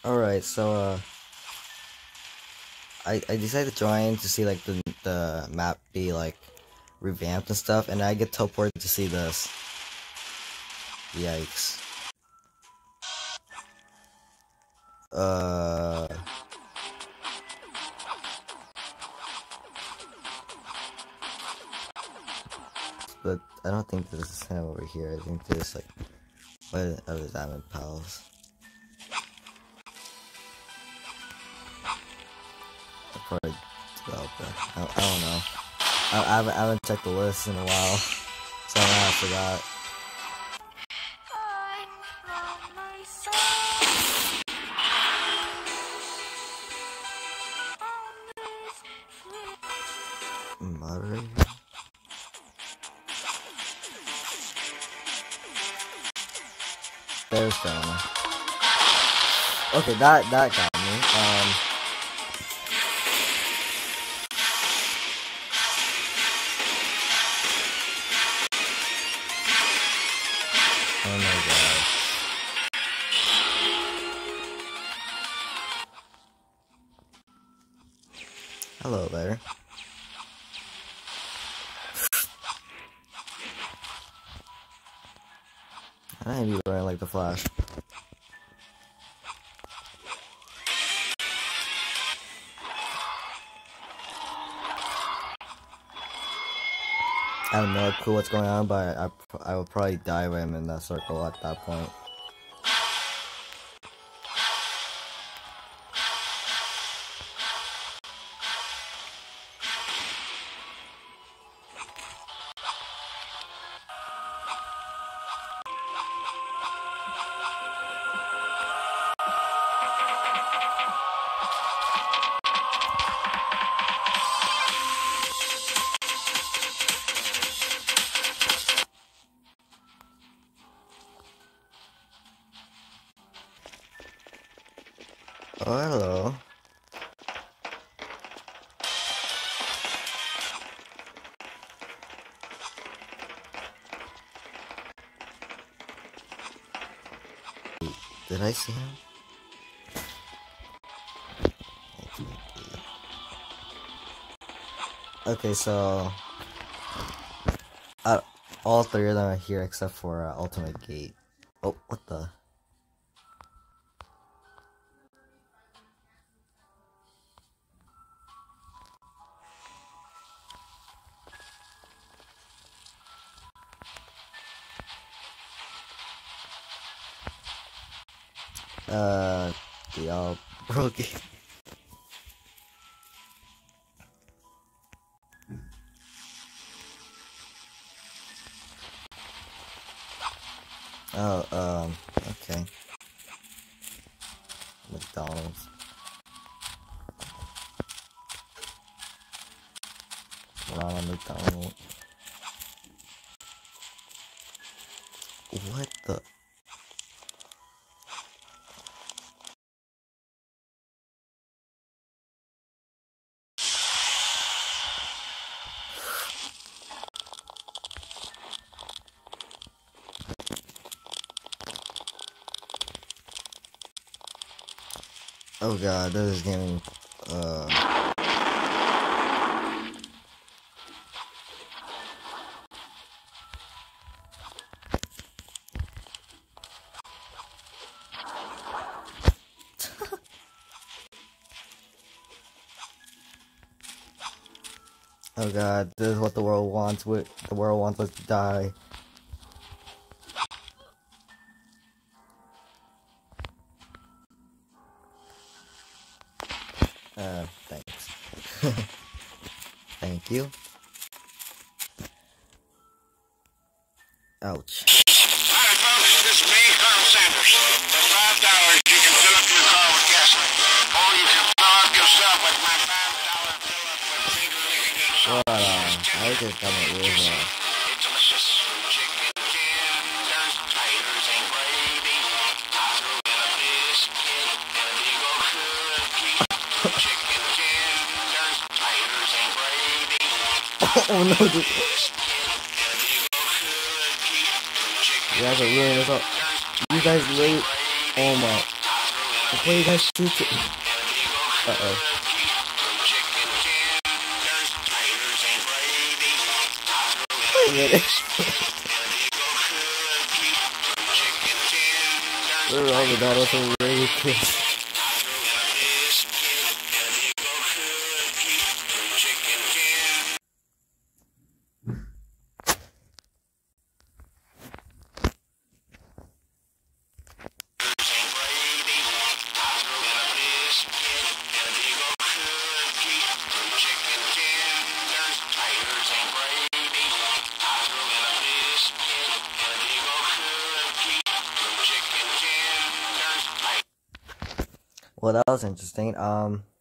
Alright, so I decided to join to see like the map be like revamped and stuff, and I get teleported to see this. Yikes. But I don't think this is him over here. I think there's like what other diamond pals. I'll probably develop that. I don't know. I haven't checked the list in a while, so I forgot. Moderator. There's family. Okay, that got me. Oh my god. Hello there. I need to be running like the Flash. I have no clue what's going on, but I will probably die when I'm in that circle at that point. Oh, hello. Did I see him? Okay, so all three of them are here except for Ultimate Gate. Oh, what the? They all broke it. Oh, okay. McDonald's. Ronald McDonald. What the? Oh god, this is getting, oh god, this is what the world wants. The world wants us to die. Thanks. Thank you. Ouch. Hi folks, this is me, Colonel Sanders. For $5 you can fill up your car with gasoline. Or you can fill up yourself with my $5 fill up with finger licking and salt. I just got my ears on. It's delicious. Chicken tenders, taters and gravy. I throw in a biscuit and a big old cookie. Chicken tenders, taters and gravy. Oh no, dude. You guys are ruining this up. You guys late. Oh my. Before you guys shoot it. Uh-oh. Wait a minute. We're all the battles are really quick. Well, that was interesting.